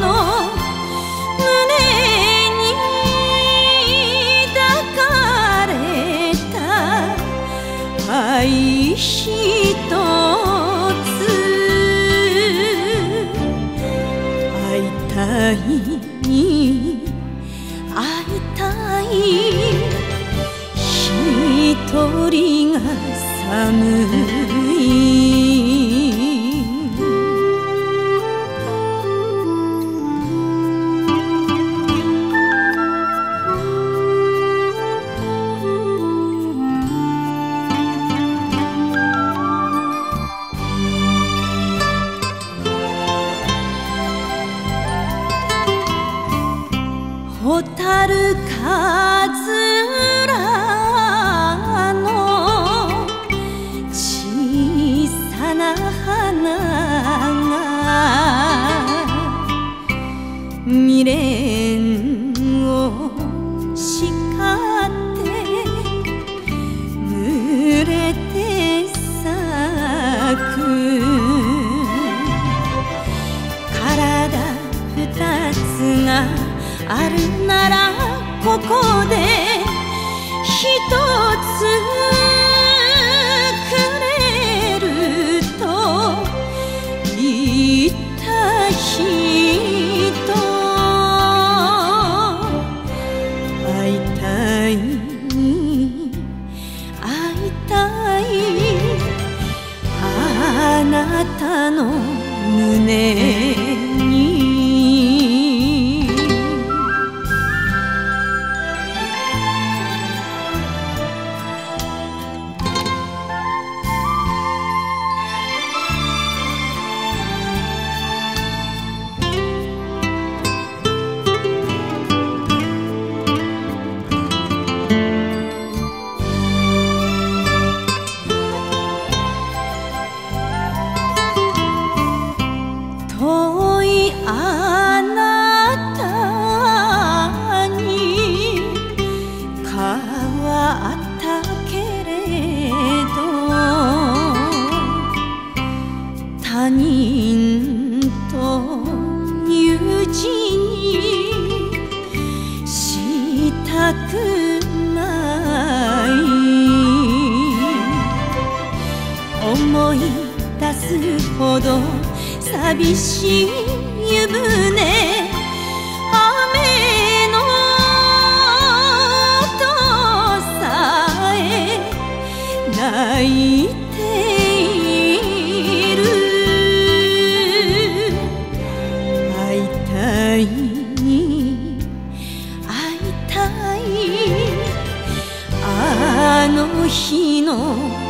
胸に抱かれた愛ひとつ会いたい会いたい一人が寒い蛍かずらの小さな花が未練を叱って濡れて咲く体二つがあるならここで一つくれると言った人会いたい会いたいあなたの胸に遠いあなたに変わったけれど他人と友人にしたくない思い出すほど寂しい湯船雨の音さえ泣いている会いたい会いたいあの日の